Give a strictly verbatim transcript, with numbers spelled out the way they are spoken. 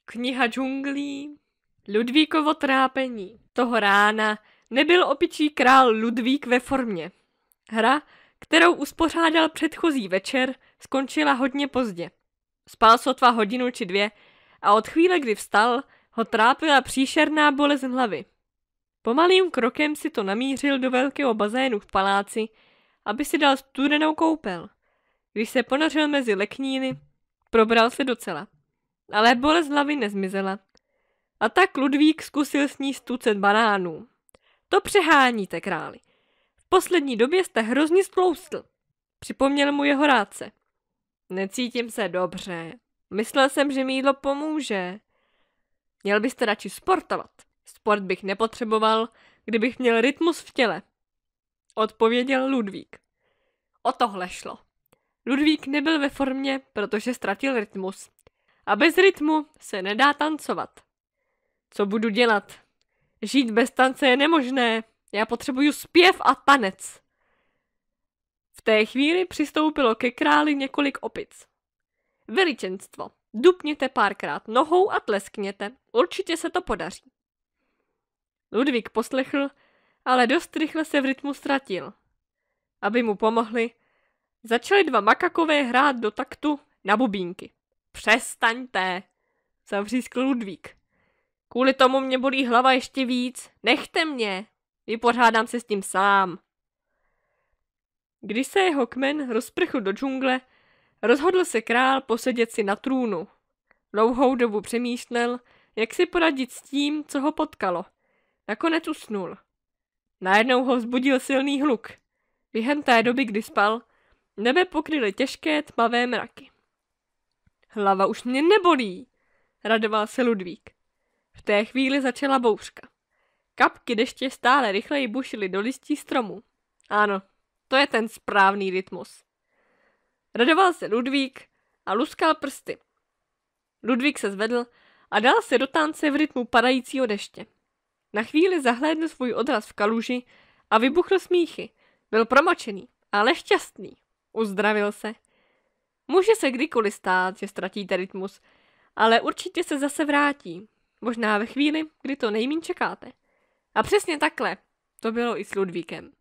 Kniha džunglí, Ludvíkovo trápení. Toho rána nebyl opičí král Ludvík ve formě. Hra, kterou uspořádal předchozí večer, skončila hodně pozdě. Spal sotva hodinu či dvě a od chvíle, kdy vstal, ho trápila příšerná bolest hlavy. Pomalým krokem si to namířil do velkého bazénu v paláci, aby si dal studenou koupel. Když se ponořil mezi lekníny, probral se docela. Ale bolest hlavy nezmizela. A tak Ludvík zkusil sníst tucet banánů. To přeháníte, králi. V poslední době jste hrozně stloustl. Připomněl mu jeho rádce. Necítím se dobře. Myslel jsem, že mi jídlo pomůže. Měl byste radši sportovat. Sport bych nepotřeboval, kdybych měl rytmus v těle. Odpověděl Ludvík. O tohle šlo. Ludvík nebyl ve formě, protože ztratil rytmus. A bez rytmu se nedá tancovat. Co budu dělat? Žít bez tance je nemožné. Já potřebuju zpěv a tanec. V té chvíli přistoupilo ke králi několik opic. Veličenstvo, dupněte párkrát nohou a tleskněte. Určitě se to podaří. Ludvík poslechl, ale dost rychle se v rytmu ztratil. Aby mu pomohli, začali dva makakové hrát do taktu na bubínky. Přestaňte, zavřískl Ludvík. Kvůli tomu mě bolí hlava ještě víc. Nechte mě, vypořádám se s tím sám. Když se jeho kmen rozprchl do džungle, rozhodl se král posedět si na trůnu. Dlouhou dobu přemýšlel, jak si poradit s tím, co ho potkalo. Nakonec usnul. Najednou ho vzbudil silný hluk. Během té doby, kdy spal, nebe pokryly těžké tmavé mraky. Hlava už mě nebolí, radoval se Ludvík. V té chvíli začala bouřka. Kapky deště stále rychleji bušily do listí stromů. Ano, to je ten správný rytmus. Radoval se Ludvík a luskal prsty. Ludvík se zvedl a dal se do tance v rytmu padajícího deště. Na chvíli zahlédl svůj odraz v kaluži a vybuchl smíchy. Byl promočený, ale šťastný. Uzdravil se. Může se kdykoliv stát, že ztratíte rytmus, ale určitě se zase vrátí. Možná ve chvíli, kdy to nejmíň čekáte. A přesně takhle to bylo i s Ludvíkem.